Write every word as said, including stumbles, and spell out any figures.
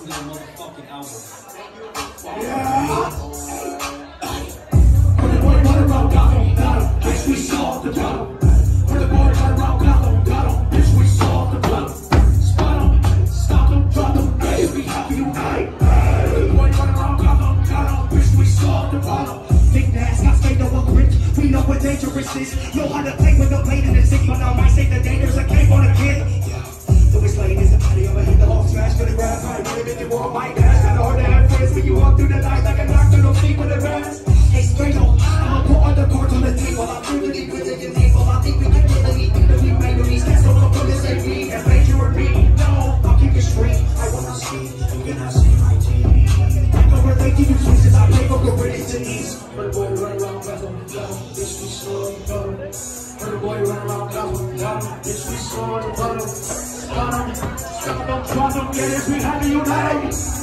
to the motherfucking album. Yeah. Put the boy right around Gotham, got him, bitch, we solved the problem. Put the boy right around Gotham, got him, bitch, we solved the problem. Spot him, stop him, drop him, hey, we have unite. Put the boy right around Gotham, got him, bitch, we solved the problem. Mcnast, got Spade over grip, we know what dangerous is. Know how to play with the blade in the stick, but I might say the dangers I came on a kid. So it's late, it's the body of a hit, the whole smash for the grass. I ain't really been war, my dash, kinda hard to have friends when you walk through the night like a knock through the feet with a mask. Hey, straight on, I'ma put all the cards on the table. I'm really good at your table. I think we can get anything that we made with these cats. Don't come from this A P, and make you repeat. No, I'll keep it straight. I wanna see, you cannot see my team. I can relate to you choices. I play for good to ease. Put a boy right around Gotham, got him, bitch, we saw the bottom. Put a boy right around Gotham, got him, bitch, we saw the bottom. Got him, stop them, drop them, get it, we have to unite.